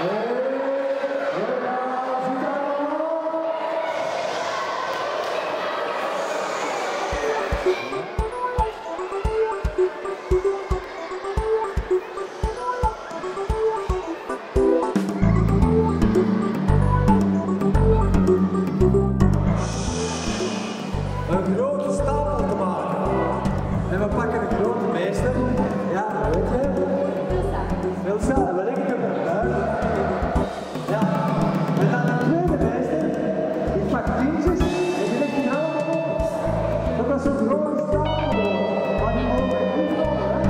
Een grote stapel te maken. En we pakken een grote meester. Ja, dat weet je. Wilsa, wat denk ik ervan? Ja. En dan de tweede meester. Die pakt tientjes en die legt die helemaal op. Dat is zo'n grote stapel wordt. Maar die mogen we niet komen, hè?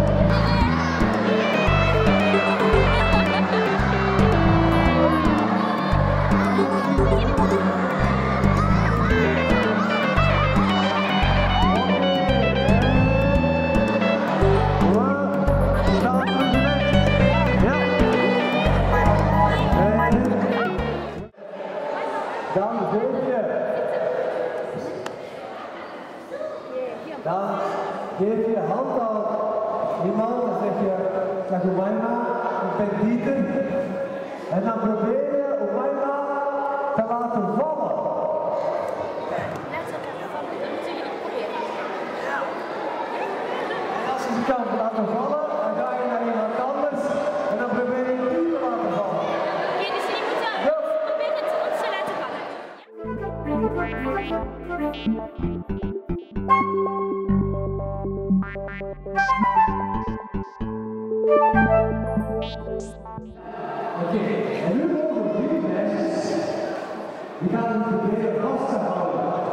Dan geef je hand aan iemand, dan zeg je Umayma, ik ben Dieter. En dan probeer je Umayma te laten vallen. En als je ze kan laten vallen, dan ga je naar iemand anders en dan probeer je die te laten vallen. Oké, dus jullie moeten proberen het te laten vallen. Oké, en nu mogen we 3 meisjes. Die gaan we proberen vast te houden.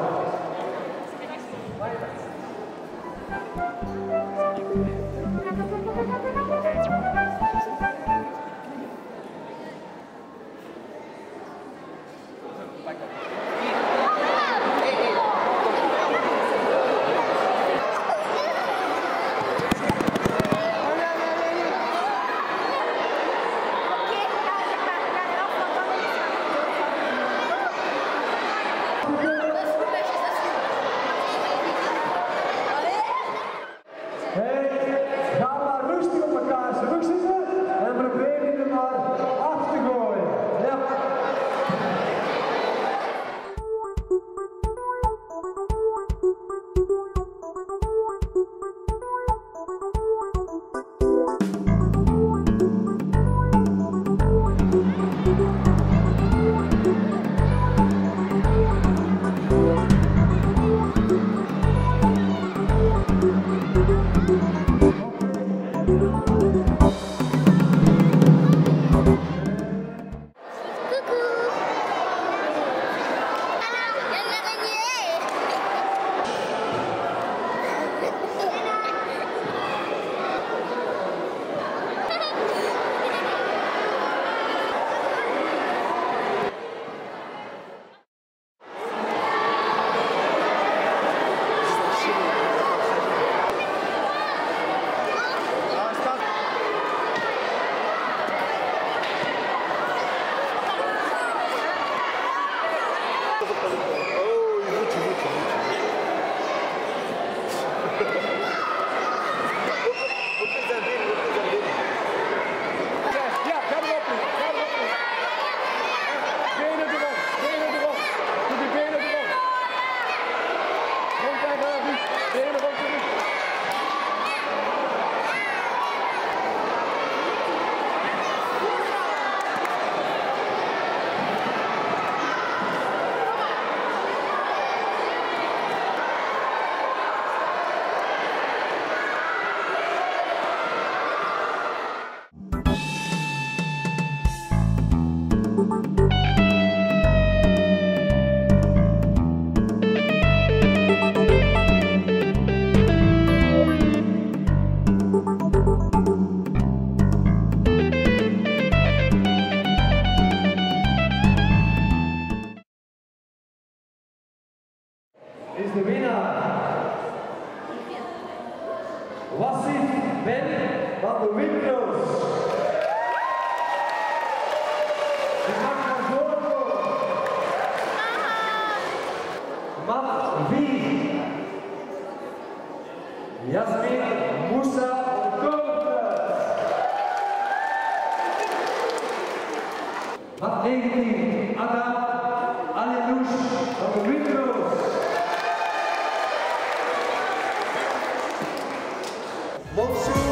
Ga maar rustig op elkaar rug zitten en probeer je er maar af te gooien. Ja. Is de winnaar Wassif Ben van de Windroos. Je mag naar voren komen. Mat 4. Jasmin Moussa van de Kooples. Mat 19, Ada Alenouche van de Windroos. Monsoon.